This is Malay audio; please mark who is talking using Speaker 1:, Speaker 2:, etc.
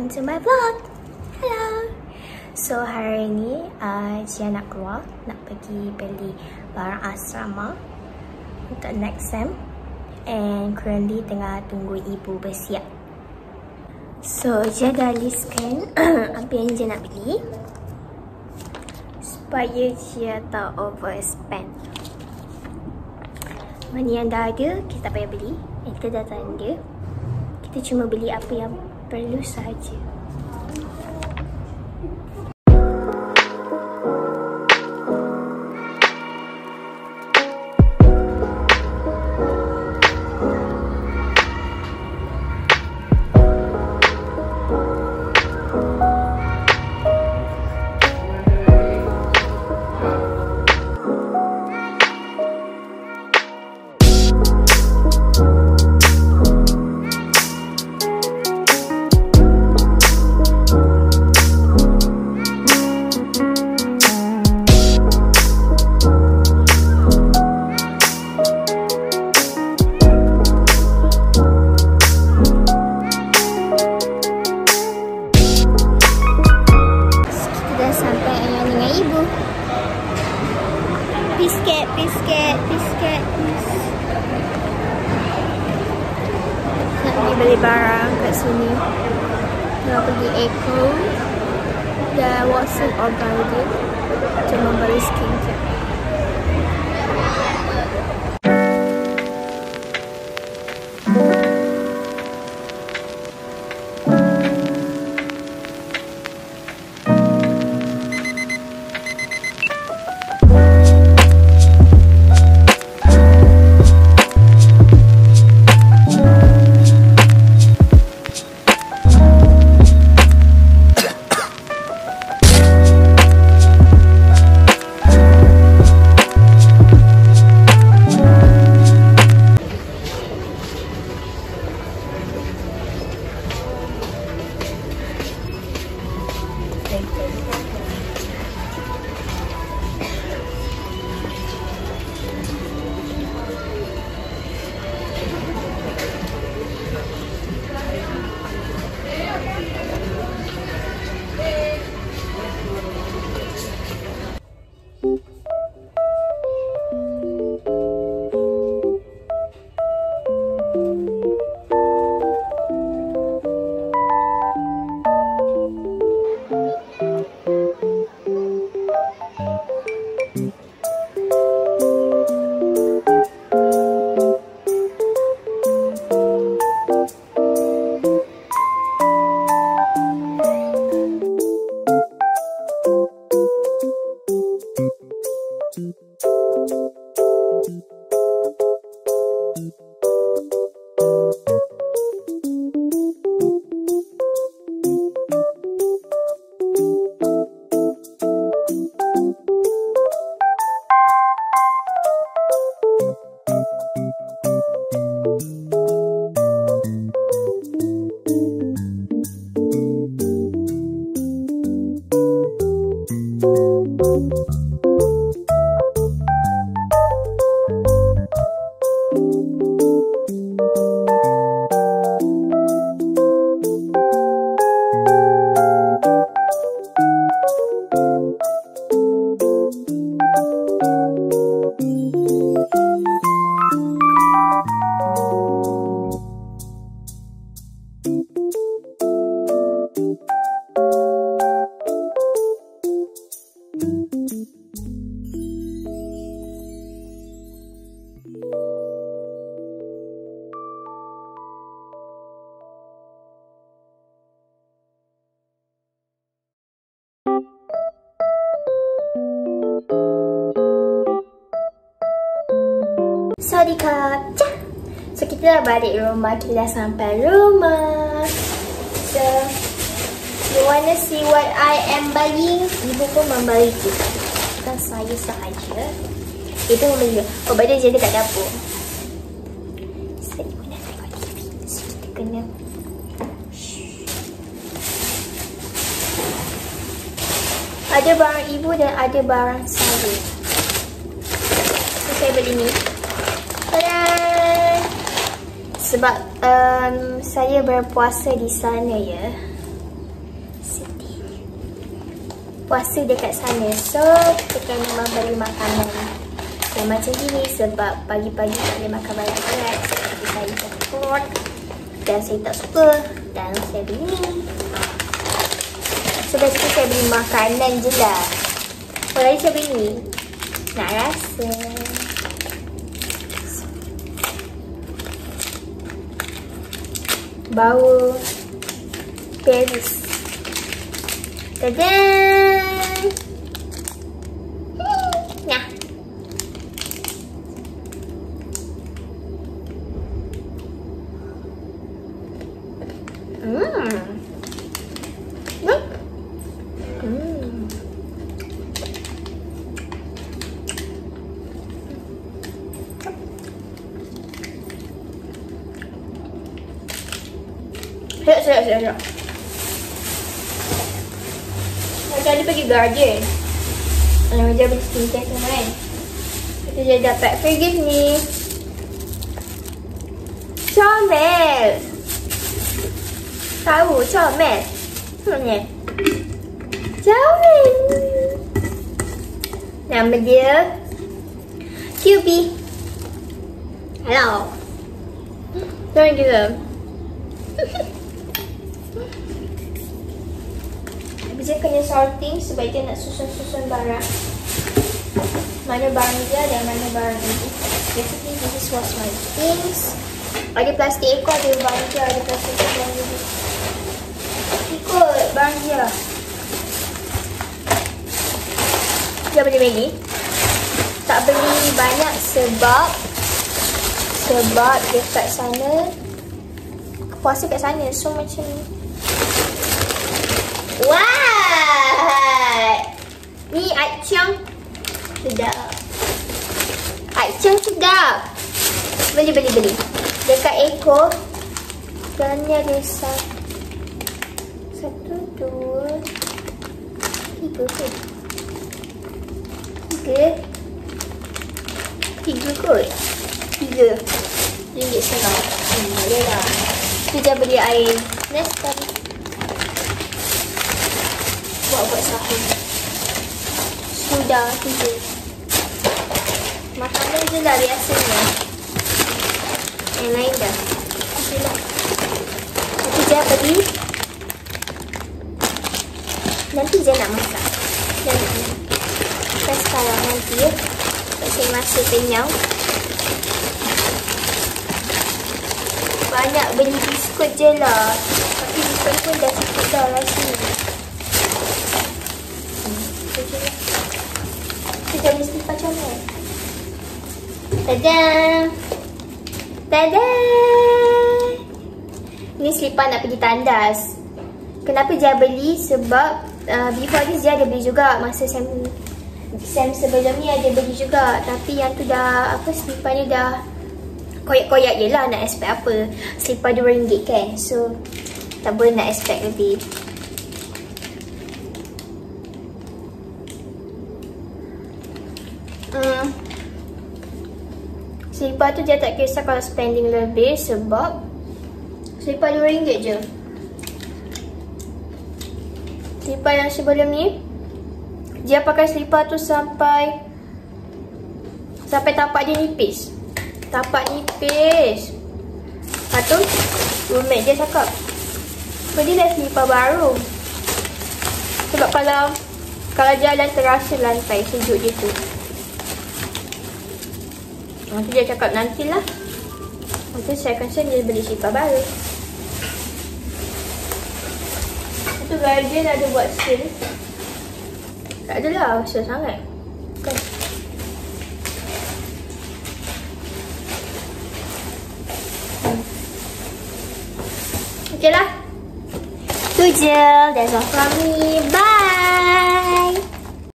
Speaker 1: welcome to my vlog. Hello. So hari ni Cia nak keluar, nak pergi beli barang asrama untuk next sem, and currently tengah tunggu ibu bersiap. So Cia dah listkan apa yang Cia nak beli supaya Cia tak overspend. Mana yang dah ada kita tak payah beli, kita dah tanda. Kita cuma beli apa yang perlu sahaja. Biscuit. Nak pergi beli barang kat sini. Nak pergi Eco dan Watson or Guardian. Cuma beli skincare. So kita dah balik rumah, kita dah sampai rumah. So you wanna see what I am buying? Ibu pun membeli juga, bukan saya sahaja. Itu membeli. Oh, by the way, dia kat dapur. So ibu nak tengok TV, so kita kena ada barang ibu dan ada barang saya. So saya beli ni. Sebab saya berpuasa di sana ya. puasa dekat sana. So kita kena membeli makanan yang macam gini sebab pagi-pagi tak boleh makan banyak berat. Jadi saya tak keluar dan saya tak suka dan saya beli ni. So basically saya beli makanan je lah. Kalau saya beli ni nak rasa. Bau Paris. Tadaan! Nah. Sedap. Macam dia pergi Guardian. Dia beli skincare semua kan. Kita je dapat free gift ni. Comel. Tahu comel. Ni. Comel. Nama dia QB. Hello. Jangan gila. Dia kena sorting sebab dia nak susun-susun barang. Mana barang dia dan mana barang ini. Basically this was my things. Ada plastik ekor, ada barang dia, ada plastik ekor barang dia. Ikut barang dia. Dia beli Maggi. Tak beli banyak sebab dekat sana puasa kat sana. So macam wah. Ni acang sedap. Acang sedap. Beli. Dekat ekor. Dan ni ada 1, 2, 3 kot. 3 kot. 3 RM1.5. Boleh lah. Kita beli air nest tadi. Buat sahur. Sudah 3. Makanan je lah biasanya. Yang lain dah. Okey lah. Nanti je beli. Nanti je nak masak. Kita sekarang nanti ya. Saya masih kenyang. Banyak beli biskut je lah. Tapi biskut pun dah cukup dah rasanya. Kita beli selipar comel. Tadaan! Ni selipar nak pergi tandas. Kenapa Jia beli? Sebab before this Jia ada beli juga. Masa Sam sebelum ni ada beli juga. Tapi yang tu dah, selipar ni dah koyak-koyak je lah. Nak expect apa? Selipar RM2 kan. So tak boleh nak expect lebih. Selipar tu dia tak kisah kalau spending lebih sebab selipar RM2 je. Selipar yang sebelum ni dia pakai selipar tu sampai tapak dia nipis. Tapak nipis. Lepas tu roommate dia cakap, belilah selipar baru. Sebab kalau jalan terasa lantai sejuk dia tu. Nanti dia cakap nantilah. Nanti saya concern dia beli selipar baru. Itu Guardian ada buat sale. Tak adalah besar sangat kan. Okay lah. Tu je. That's all from me. Bye.